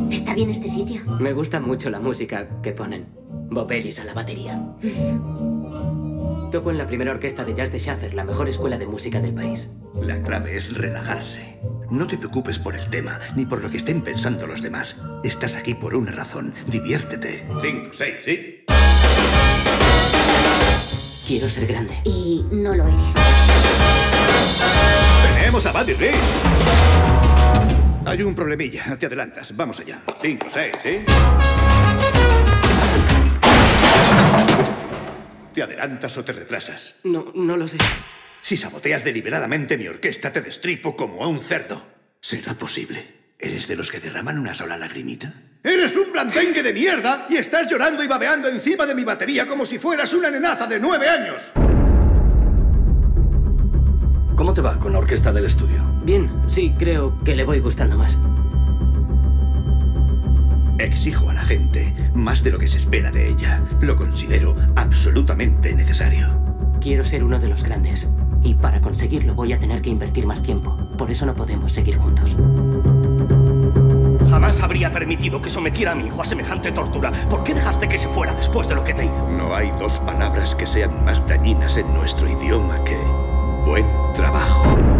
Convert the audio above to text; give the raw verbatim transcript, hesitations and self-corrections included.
¿Está bien este sitio? Me gusta mucho la música que ponen. Bob Ellis a la batería. Toco en la primera orquesta de jazz de Schaffer, la mejor escuela de música del país. La clave es relajarse. No te preocupes por el tema, ni por lo que estén pensando los demás. Estás aquí por una razón. Diviértete. Cinco, seis, ¿sí? Quiero ser grande. Y no lo eres. ¡Tenemos a Buddy Rich! Hay un problemilla. Te adelantas. Vamos allá. Cinco, seis, ¿sí? ¿Te adelantas o te retrasas? No, no lo sé. Si saboteas deliberadamente mi orquesta, te destripo como a un cerdo. ¿Será posible? ¿Eres de los que derraman una sola lagrimita? ¡Eres un blandengue de mierda! Y estás llorando y babeando encima de mi batería como si fueras una nenaza de nueve años. ¿Cómo te va con la orquesta del estudio? Bien, sí, creo que le voy gustando más. Exijo a la gente más de lo que se espera de ella. Lo considero absolutamente necesario. Quiero ser uno de los grandes. Y para conseguirlo voy a tener que invertir más tiempo. Por eso no podemos seguir juntos. Jamás habría permitido que sometiera a mi hijo a semejante tortura. ¿Por qué dejaste que se fuera después de lo que te hizo? No hay dos palabras que sean más dañinas en nuestro idioma que buen trabajo.